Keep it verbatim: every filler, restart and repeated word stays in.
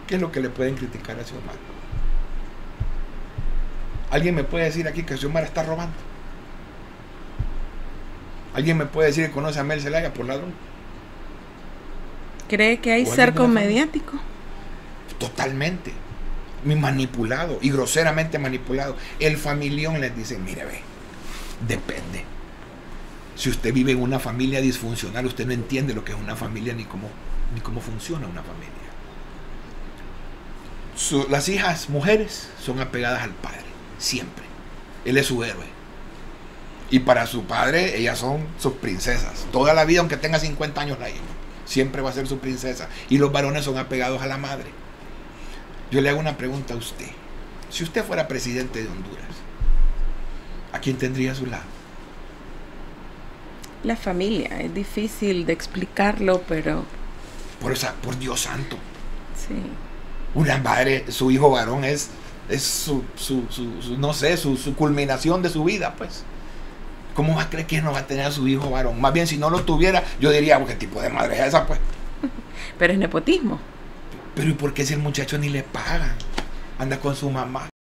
¿Qué es lo que le pueden criticar a Xiomara? ¿Alguien me puede decir aquí que Xiomara está robando? ¿Alguien me puede decir que conoce a Mel Zelaya por ladrón? ¿Cree que hay cerco mediático? Totalmente. Manipulado y groseramente manipulado. El familión les dice, mire, ve, depende. Si usted vive en una familia disfuncional, usted no entiende lo que es una familia ni cómo, ni cómo funciona una familia. Su, las hijas mujeres son apegadas al padre, siempre. Él es su héroe. Y para su padre, ellas son sus princesas. Toda la vida, aunque tenga cincuenta años la hija, siempre va a ser su princesa. Y los varones son apegados a la madre. Yo le hago una pregunta a usted. Si usted fuera presidente de Honduras, ¿a quién tendría a su lado? La familia. Es difícil de explicarlo, pero... Por, esa, por Dios santo. Sí. Una madre, su hijo varón es, es su, su, su, su, no sé, su, su culminación de su vida, pues. ¿Cómo va a creer que no va a tener a su hijo varón? Más bien, si no lo tuviera, yo diría, ¿qué tipo de madre es esa, pues? Pero es nepotismo. Pero ¿y por qué si el muchacho ni le pagan? Anda con su mamá.